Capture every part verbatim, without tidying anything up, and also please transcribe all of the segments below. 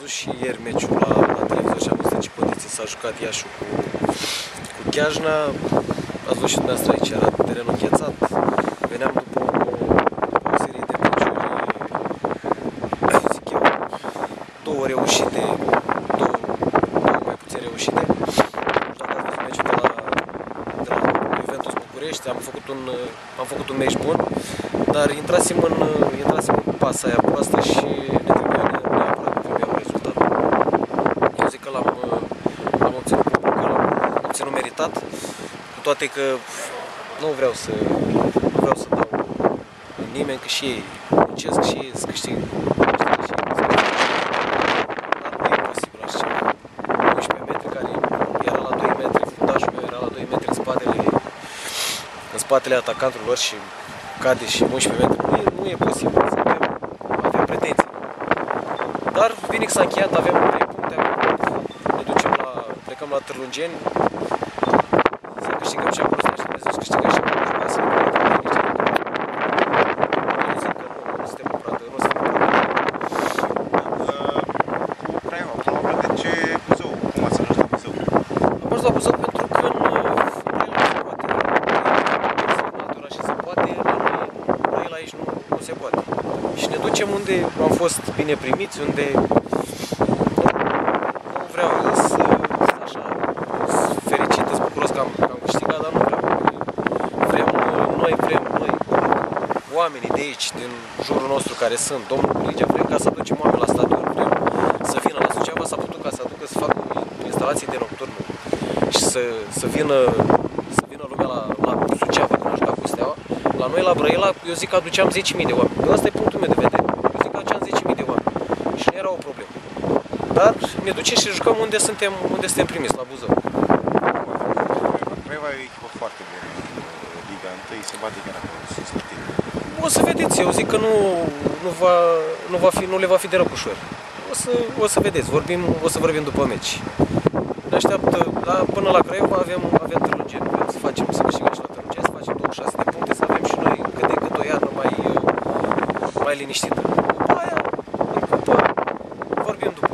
văzut și ieri meciul la, la televizor și am văzut în ce condiții s-a jucat Iașiul cu, cu Chiajna. Ați văzut și dumneavoastră aici, era terenul înghețat. Veneam după o, după o serie de meciuri, zic eu, două reușite, două, două mai puțin reușite. Nu știu dacă ați văzut meciul de la, de la Juventus București, am făcut un, am făcut un meci bun, dar intrasem în, intrasem în pasa aia proastă și ne trebuia neapărat cu primul rezultat. Eu zic că l-am obținut cu că l-am obținut meritat, cu toate că nu vreau să, nu vreau să dau nimeni, că și ei muncesc și ei să câștigă. Dar nu e posibil așa ceva. unsprezece metri, care era la doi metri, fundașul meu era la doi metri în spatele, în spatele atacantului lor și cade și unsprezece metri. Nu e, nu e posibil să avem, avem pretenții. Dar bine că s-a încheiat, avem trei puncte, ne ducem la, plecăm la Târlungeni, să câștigăm și acolo, să ne Dumnezeu să câștigăm și acolo și să ne putem nici de eu zic că nu, nu suntem împrată, nu suntem împrată. Cu Craiova, până la urmă, de ce Buzău? Cum ați ajuns la Buzău? Am ajuns la Buzău pentru că în Brăila se poate, în altă orașe se poate, în Brăila aici nu, nu se poate. Și ne ducem unde am fost bine primiți, unde nu vreau să sunt așa fericit, sunt bucuros că am, că am câștigat, dar nu vreau. Vrem, noi vrem, noi, oamenii de aici, din jurul nostru care sunt, domnul Culigea, vrem ca să aducem oameni la stadion, vrem să vină la Suceava, s-a putut ca să aducă, să facă instalații de nocturnă și să, să vină, să vină lumea la, la Suceava, când a jucat cu Steaua. La noi, la Brăila, eu zic că aduceam zece mii de oameni. Ăsta e punctul meu de vedere. Eu zic că aduceam zece mii de oameni. Și nu era o problemă. Dar ne ducem și jucăm unde suntem, unde suntem primiți, la Buzău. Craiova e o echipă foarte bună în Liga unu, se bate chiar acolo sus la tine. O să vedeți, eu zic că nu, nu, va, nu, va fi, nu le va fi deloc ușor. O să, o să vedeți, vorbim, o să vorbim după meci. Ne așteaptă, la, până la Craiova avem, avem Târlungeni. Vrem să facem, să câștigăm și la Târlungeni, să facem douăzeci și șase de puncte, să avem și noi cât de cât o iarnă mai, mai liniștită. După aia, în cupă, vorbim după.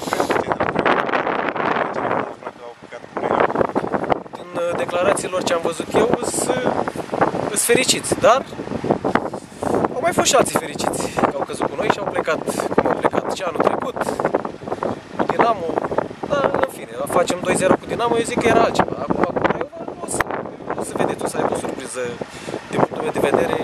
Din declarațiilor ce am văzut eu, sunt fericiți, dar au mai fost și alții fericiți, că au căzut cu noi și au plecat cum au plecat. Și anul trecut, Dinamo, dar în fine, facem doi zero cu Dinamo, eu zic că era altceva. Acum cu Craiova o să, o să vedeți, o să aibă o surpriză din punctul meu de vedere